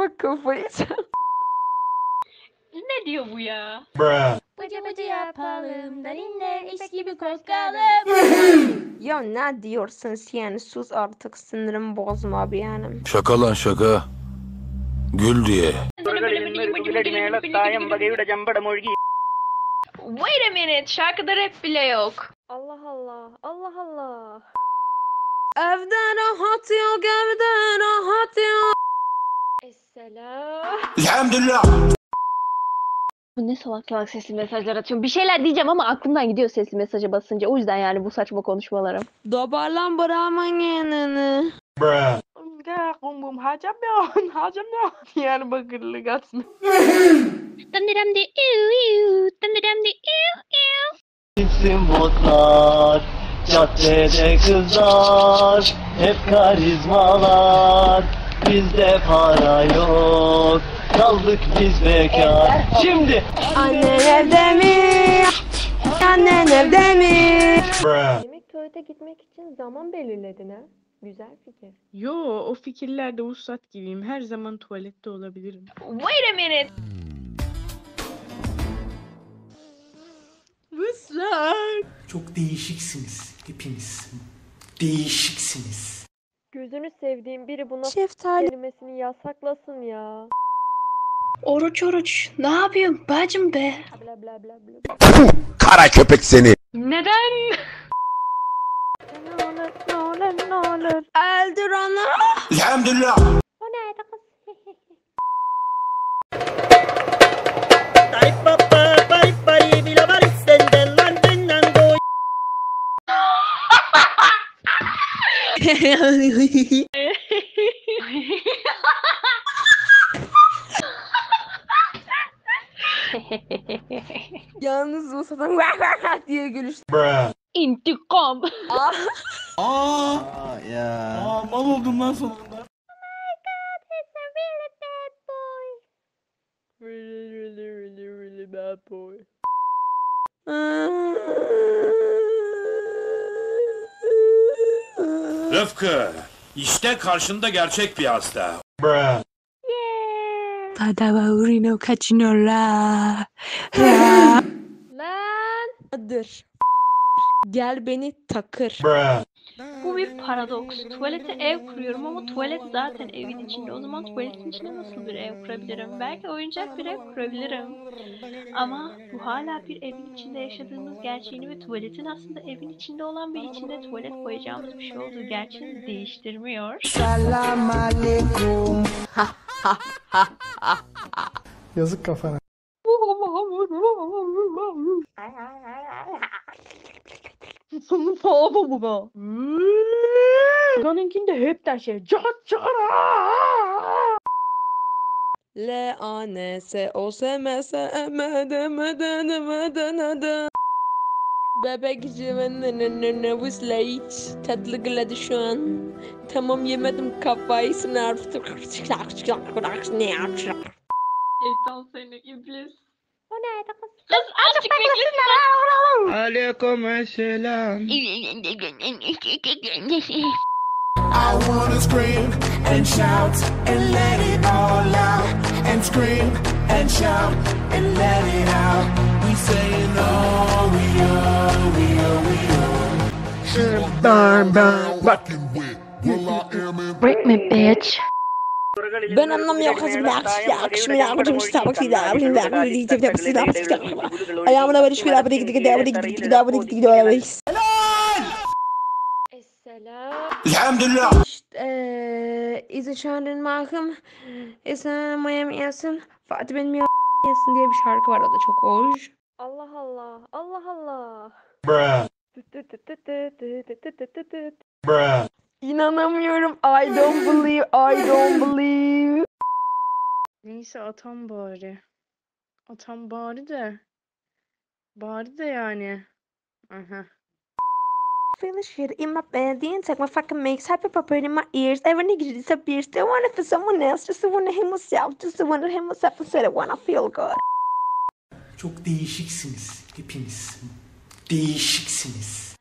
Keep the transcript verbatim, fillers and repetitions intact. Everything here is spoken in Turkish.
Kafayı yiyeceğim. Ne diyor bu ya? Bıcı bıcı yapalım, darinler iş gibi kokalım. Ya ne diyorsun sen? Sus artık, sinirimi bozma benim. Şaka lan şaka. Gül diye. Wait a minute, şarkıda rap bile yok. Allah Allah, Allah Allah. Evden rahat yok, evden rahat yok. Esselam. Elhamdülillah. Bu ne salak salak sesli mesajlar atıyorum. Bir şeyler diyeceğim ama aklımdan gidiyor sesli mesaja basınca. O yüzden yani bu saçma konuşmalarım. Dobarlan bırakman kendini. Enggak, umum hacamyon, hacamyon. Diyarbakırlı gasmı. Dındıram di iu iu, dındıram di iu iu. İsim botlar, caddede kızlar, hep karizmalar, bizde para yok, kaldık biz bekar. Şimdi Annen evde mi? Annen evde mi? Demek tuvalete gitmek için zaman belirledin ha? Güzel fikir. Yo, o fikirlerde ustat gibiyim. Her zaman tuvalette olabilirim. Wait a minute. Ustat. Çok değişiksiniz hepiniz. Değişiksiniz. Gözünü sevdiğim biri buna Şeftali. kelimesini yasaklasın ya. Oruç oruç. Ne yapıyorsun bacım be? Bla bla bla bla. Kara köpek seni. Neden? Ne olur, ne olur, ne olur. Öldür onu. Elhamdülillah. O nerede kız? Yalnız bu satan vah vah vah diye gülüştü. İntikam. Ah. Aa ya. Aa mal oldum lan sonunda. Really, really, really, really bad boy. Rıfkı. İşte karşında gerçek bir hasta. Padavarino kaçinola. Lan! Dur. Gel beni takır. Bu bir paradoks. Tuvalete ev kuruyorum ama tuvalet zaten evin içinde. O zaman tuvaletin içinde nasıl bir ev kurabilirim? Belki oyuncak bir ev kurabilirim. Ama bu hala bir evin içinde yaşadığımız gerçeğini ve tuvaletin aslında evin içinde olan bir içinde tuvalet koyacağımız bir şey olduğu gerçeğini değiştirmiyor. Selam aleyküm. Yazık kafana. Sonu falan bu bu. Kanınkinde hep de şey. Cat çara. L A N S O S M S M D M D M D N D. Bebek civanın vusla hiç tatlı gıldı şu an. Tamam yemedim kafayı sınav. Şeytan seni iblis. O nerede kız? Kız azıcık beklesene. Aleykümselam. I wanna scream and shout and let it all out. And scream and shout and let it out. We saying oh, we are, we are, we are. Bang bang. Rockin' with. Well, I am in. Break me bitch. Ben anlamıyorum kızım. Ayağımına böyle şöyle abone gidip gidip abone gidip gidip abone gidip gidip. Esselam. Elhamdülillah. İşte eee izin şahrin mahkum. Esen Miami yesin. Fatih benim yesin diye bir şarkı var, o da çok hoş. Allah Allah, Allah Allah. Tüt tüt tüt tüt tüt tüt tüt tüt tüt tüt. İnanamıyorum. I don't believe. I don't believe. Neyse atam bari. Atam bari de. Bari de yani. Aha. Feel the shit in my bed, the insect my fucking makes happy pop in my ears. Every nigga disappears. Still want it for someone else, just to want him myself, just to want him myself and said it when I feel good. Çok değişiksiniz hepiniz. Değişiksiniz.